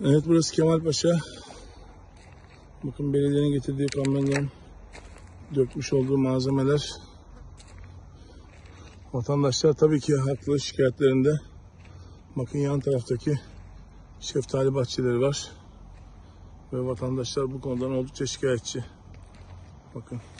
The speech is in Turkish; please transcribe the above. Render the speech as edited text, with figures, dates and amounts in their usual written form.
Evet, burası Kemalpaşa. Bakın belediyenin getirdiği kamyondan dökmüş olduğu malzemeler. Vatandaşlar tabii ki haklı şikayetlerinde. Bakın yan taraftaki şeftali bahçeleri var. Ve vatandaşlar bu konudan oldukça şikayetçi. Bakın.